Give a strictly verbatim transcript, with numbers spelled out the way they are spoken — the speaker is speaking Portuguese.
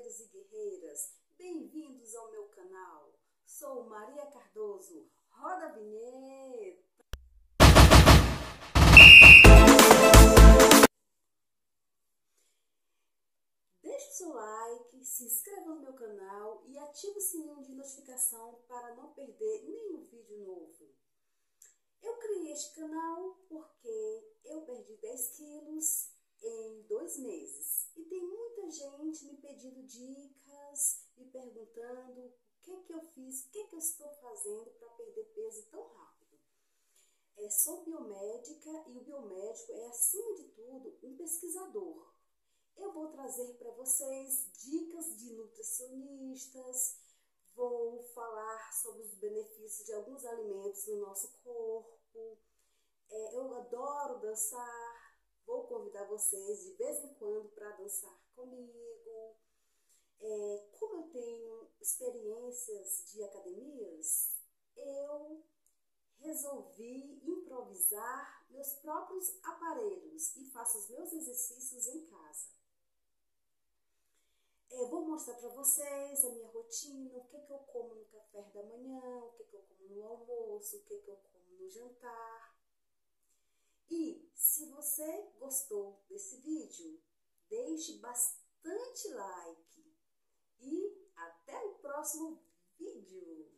guerreiros e guerreiras, bem-vindos ao meu canal. Sou Maria Cardoso, roda a vinheta. Deixe o seu like, se inscreva no meu canal e ative o sininho de notificação para não perder nenhum vídeo novo. Eu criei este canal porque eu perdi dez quilos em dois meses. E tem muita gente me pedindo dicas, me perguntando o que que eu fiz, o que que eu estou fazendo para perder peso tão rápido. É, sou biomédica e o biomédico é, acima de tudo, um pesquisador. Eu vou trazer para vocês dicas de nutricionistas, vou falar sobre os benefícios de alguns alimentos no nosso corpo. É, eu adoro dançar. Vou convidar vocês de vez em quando para dançar comigo. É, como eu tenho experiências de academias, eu resolvi improvisar meus próprios aparelhos e faço os meus exercícios em casa. É, vou mostrar para vocês a minha rotina, o que, que eu como no café da manhã, o que, que eu como no almoço, o que, que eu como no jantar. E se você gostou desse vídeo, deixe bastante like e até o próximo vídeo!